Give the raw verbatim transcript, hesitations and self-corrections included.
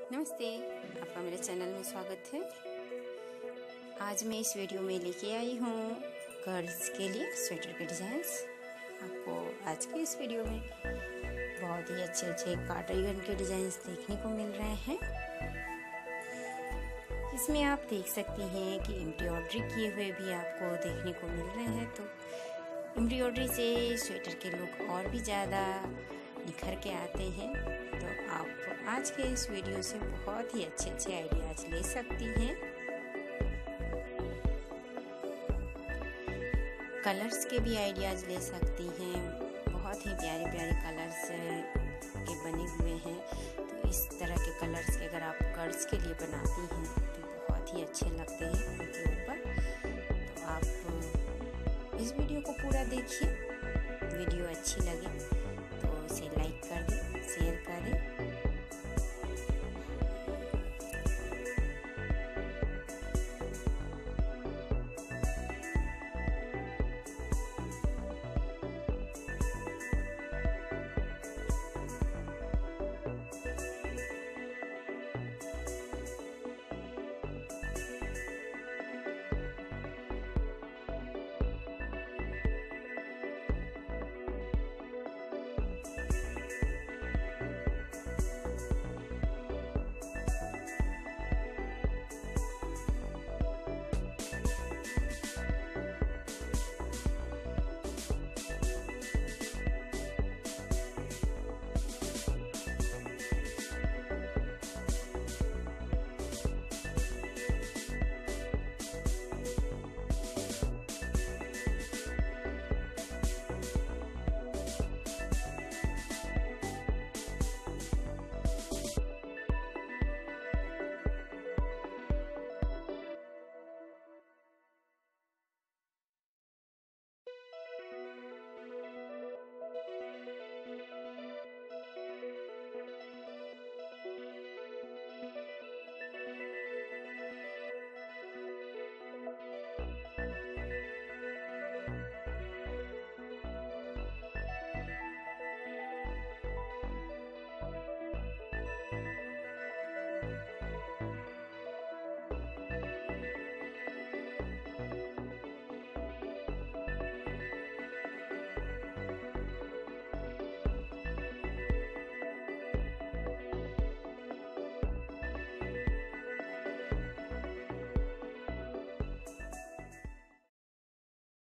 नमस्ते, आपका मेरे चैनल में स्वागत है। आज मैं इस वीडियो में लेके आई हूँ गर्ल्स के लिए स्वेटर के डिज़ाइंस। आपको आज के इस वीडियो में बहुत ही अच्छे अच्छे कार्डिगन के डिज़ाइंस देखने को मिल रहे हैं। इसमें आप देख सकती हैं कि एम्ब्रॉयडरी किए हुए भी आपको देखने को मिल रहे हैं। तो एम्ब्रॉयडरी से स्वेटर के लुक और भी ज़्यादा निखर के आते हैं। तो आप आज के इस वीडियो से बहुत ही अच्छे अच्छे आइडियाज ले सकती हैं। कलर्स के भी आइडियाज ले सकती हैं। बहुत ही प्यारे प्यारे कलर्स के बने हुए हैं। तो इस तरह के कलर्स के अगर आप गर्ल्स के लिए बनाती हैं तो बहुत ही अच्छे लगते हैं उनके ऊपर। तो आप इस वीडियो को पूरा देखिए। वीडियो अच्छी लगे